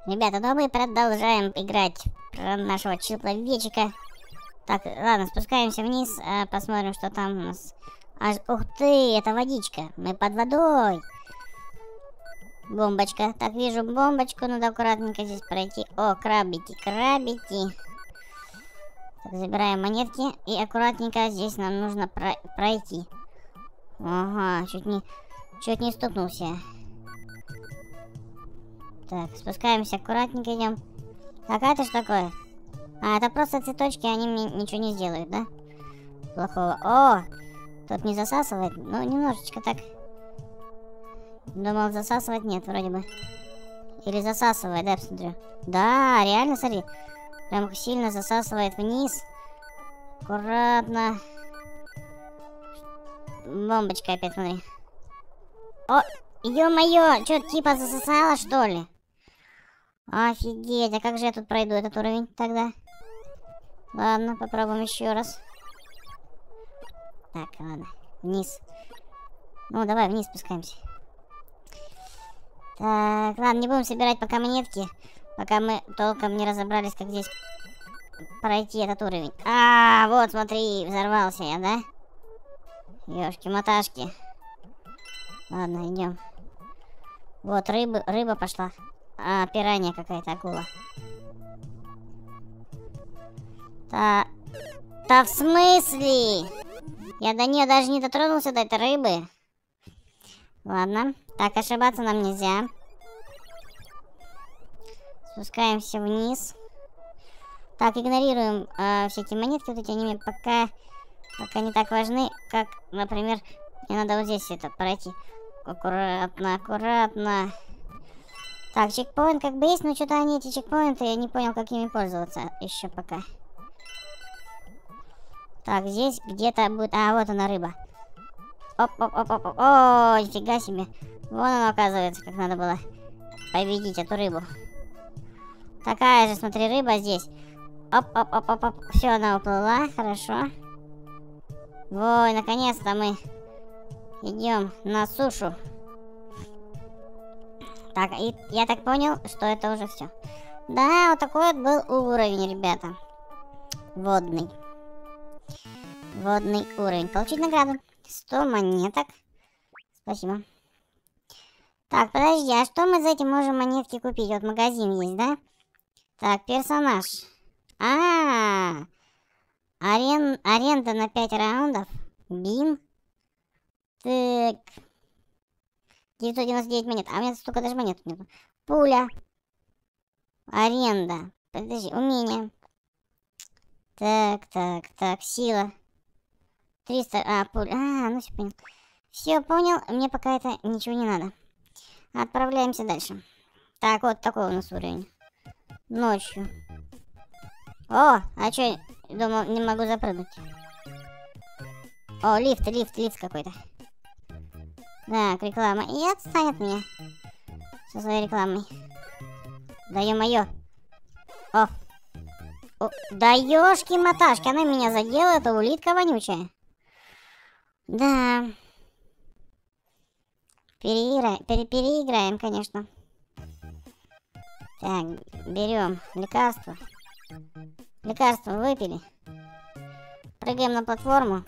Ребята, ну мы продолжаем играть про нашего человечика. Так, ладно, спускаемся вниз, посмотрим, что там у нас. Ух ты, это водичка. Мы под водой. Бомбочка. Так, вижу бомбочку, надо аккуратненько здесь пройти. О, крабики, крабики. Так, забираем монетки и аккуратненько здесь нам нужно пройти. Ага, чуть не стукнулся. Так, спускаемся аккуратненько, идем. Так, а это что такое? А, это просто цветочки, они мне ничего не сделают, да? Плохого. О, тут не засасывает, ну немножечко так. Думал, засасывать нет, вроде бы. Или засасывает, да, я посмотрю. Да, реально, смотри. Прям сильно засасывает вниз. Аккуратно. Бомбочка опять, смотри. О, ё-моё, что, типа засосало, что ли? Офигеть, а как же я тут пройду этот уровень тогда? Ладно, попробуем еще раз. Так, ладно, вниз. Ну, давай вниз спускаемся. Так, ладно, не будем собирать пока монетки, пока мы толком не разобрались, как здесь пройти этот уровень. А, вот, смотри, взорвался я, да? Ёшки-маташки. Ладно, идем. Вот, рыба пошла. А, пиранья какая-то, акула. Да в смысле? Я до нее даже не дотронулся, до этой рыбы. Ладно. Так, ошибаться нам нельзя. Спускаемся вниз. Так, игнорируем всякие монетки. Вот эти, они мне пока не так важны, как, например, мне надо вот здесь это пройти. Аккуратно, аккуратно. Так, чекпоинт как бы есть, но что-то они, эти чекпоинты, я не понял, как ими пользоваться еще пока. Так, здесь где-то будет... А, вот она, рыба. Оп-оп-оп-оп. О, нифига себе. Вон она, оказывается, как надо было победить эту рыбу. Такая же, смотри, рыба здесь. Оп-оп-оп-оп-оп. Все, она уплыла, хорошо. Ой, наконец-то мы идем на сушу. Так, и я так понял, что это уже все. Да, вот такой вот был уровень, ребята. Водный. Водный уровень. Получить награду. 100 монеток. Спасибо. Так, подожди, а что мы за эти можем монетки купить? Вот магазин есть, да? Так, персонаж. Аренда на 5 раундов. Бим. Так. 999 монет. А у меня столько даже монет нету. Пуля. Аренда. Подожди, умение. Так, сила. 300, пуля. Ну все понял. Все понял, мне пока это ничего не надо. Отправляемся дальше. Так, вот такой у нас уровень. Ночью. О, а что, думал, не могу запрыгнуть. О, лифт какой-то. Так, реклама. И отстань от меня со своей рекламой. Да ё-моё. О, да ёшки-маташки, она меня задела, это улитка вонючая. Да. Переиграем, конечно. Так, берем лекарство. Лекарство выпили. Прыгаем на платформу.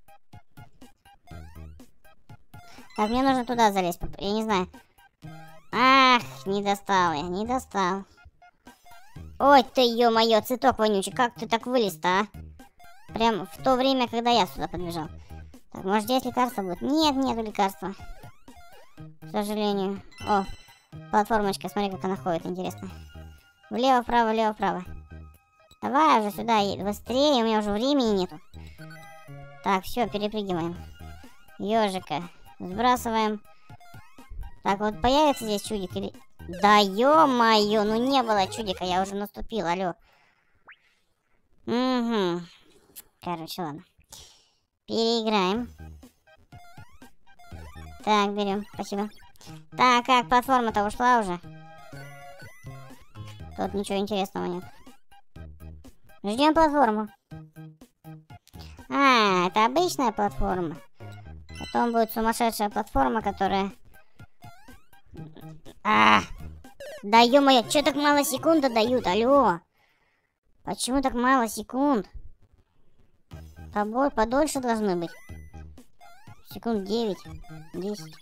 Так, мне нужно туда залезть. Я не знаю. Ах, не достал. Ой ты, ё-моё, цветок вонючий. Как ты так вылез-то, а? Прям в то время, когда я сюда подбежал. Так, может здесь лекарство будет? Нет, нету лекарства. К сожалению. О, платформочка, смотри, как она ходит, интересно. Влево-вправо, влево-вправо. Давай уже сюда, быстрее, у меня уже времени нету. Так, все, перепрыгиваем. Ёжика. Сбрасываем. Так, вот появится здесь чудик или... Да ё-моё, ну не было чудика, я уже наступил, алло. Угу. Короче, ладно. Переиграем. Так, берем, спасибо. Так, как платформа-то ушла уже? Тут ничего интересного нет. Ждем платформу. А, это обычная платформа. Потом будет сумасшедшая платформа, которая... Да ё-моё, чё так мало секунд дают? Алло. Почему так мало секунд? Подольше должны быть. Секунд 9, 10.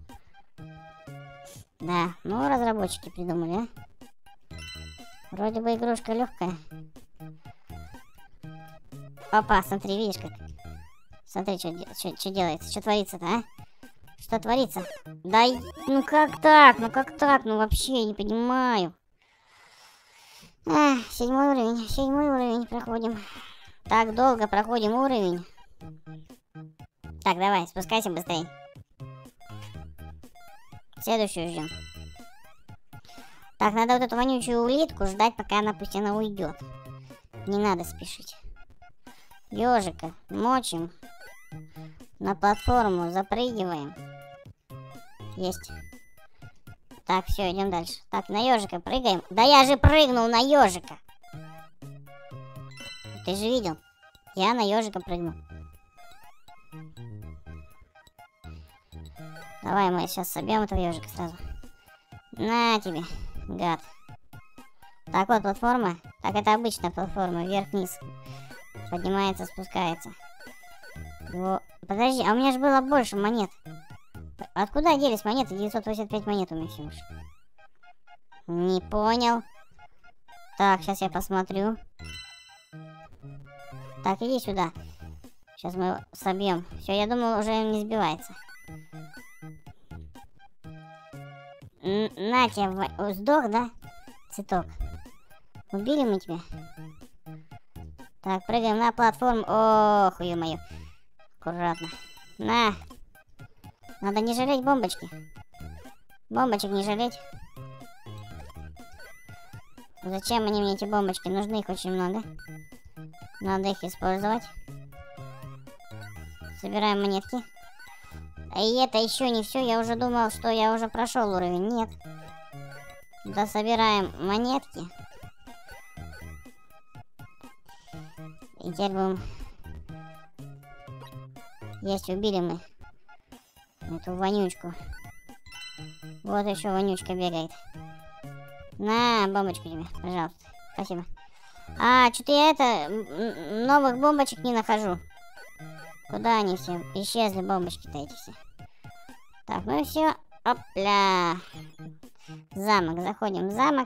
Да, ну разработчики придумали, а? Вроде бы игрушка легкая. Опа, смотри, видишь как? Смотри, что делается, что творится-то, а? Что творится? Да, ну как так? Ну как так? Ну вообще, я не понимаю. Седьмой уровень проходим. Так долго проходим уровень. Так, давай, спускайся быстрее. Следующую ждем. Так, надо вот эту вонючую улитку ждать, пока она, пусть она уйдет. Не надо спешить. Ежика мочим. На платформу запрыгиваем. Есть. Так, все, идем дальше. Так, на ежика прыгаем. Да я же прыгнул на ежика. Ты же видел? Я на ежика прыгнул. Давай мы сейчас собьем этого ежика сразу. На тебе, гад. Так, вот платформа. Так, это обычная платформа. Вверх-вниз. Поднимается, спускается. Подожди, а у меня же было больше монет. Откуда делись монеты? 985 монет у меня всего лишь. Не понял. Так, сейчас я посмотрю. Так, иди сюда. Сейчас мы его собьем. Все, я думал, уже не сбивается. На тебе, сдох, да? Цветок. Убили мы тебя. Так, прыгаем на платформу. Ох, ё-моё. Аккуратно. На. Надо не жалеть бомбочки. Бомбочек не жалеть. Зачем они мне, эти бомбочки? Нужны их очень много. Надо их использовать. Собираем монетки. И это еще не все. Я уже думал, что я уже прошел уровень. Нет. Да, собираем монетки. И теперь будем... Есть, убили мы эту вонючку. Вот еще вонючка бегает. На, бомбочку тебе, пожалуйста. Спасибо. Что-то я новых бомбочек не нахожу. Куда они все? Исчезли бомбочки-то эти все. Так, ну и все. Опля. Замок. Заходим в замок.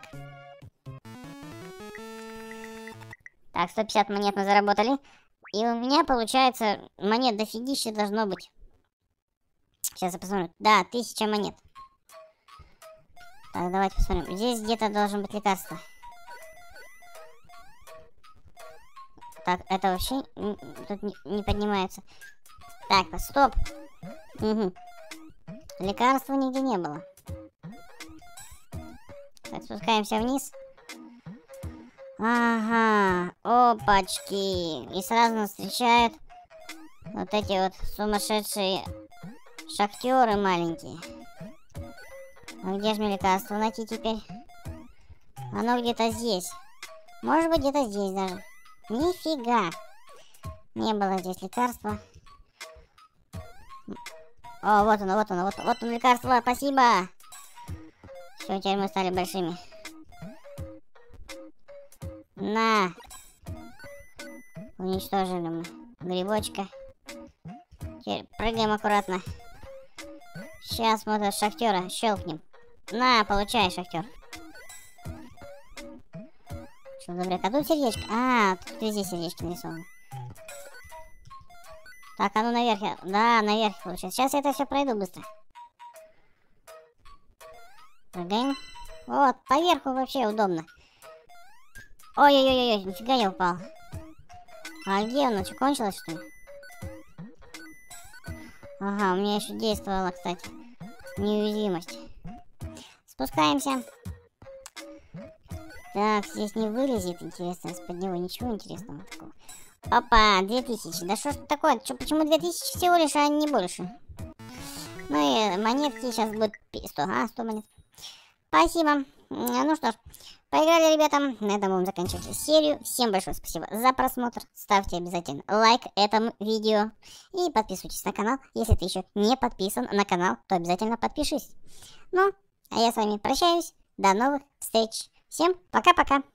Так, 150 монет мы заработали. И у меня, получается, монет дофигища должно быть. Сейчас я посмотрю. Да, 1000 монет. Так, давайте посмотрим. Здесь где-то должен быть лекарство. Так, это вообще тут не поднимается. Так, стоп. Угу. Лекарства нигде не было. Так, спускаемся вниз. Ага, опачки. И сразу нас встречают вот эти вот сумасшедшие шахтеры маленькие. А где же мне лекарство найти теперь? Оно где-то здесь. Может быть, где-то здесь даже. Нифига. Не было здесь лекарства. О, вот оно, вот оно, вот оно лекарство, спасибо. Все, теперь мы стали большими. На. Уничтожили мы грибочка. Теперь прыгаем аккуратно. Сейчас мы этого шахтера щелкнем. На, получай, шахтер. Что, добряк, а тут сердечко? Тут везде сердечки нарисованы. Так, а ну наверх. Да, наверх получается. Сейчас я это все пройду быстро. Прыгаем. Вот, поверху вообще удобно. Ой-ой-ой, нифига я упал. А где оно? Что, кончилось, что ли? Ага, у меня еще действовала, кстати, неуязвимость. Спускаемся. Так, здесь не вылезет, интересно, из-под него ничего интересного такого. Опа, 2000. Да что ж такое? Почему 2000 всего лишь, а не больше? Ну и монетки сейчас будут 100. 100 монет. Спасибо. Ну что ж, поиграли, ребята. На этом будем заканчивать серию. Всем большое спасибо за просмотр. Ставьте обязательно лайк этому видео. И подписывайтесь на канал. Если ты еще не подписан на канал, то обязательно подпишись. Ну, а я с вами прощаюсь. До новых встреч. Всем пока-пока.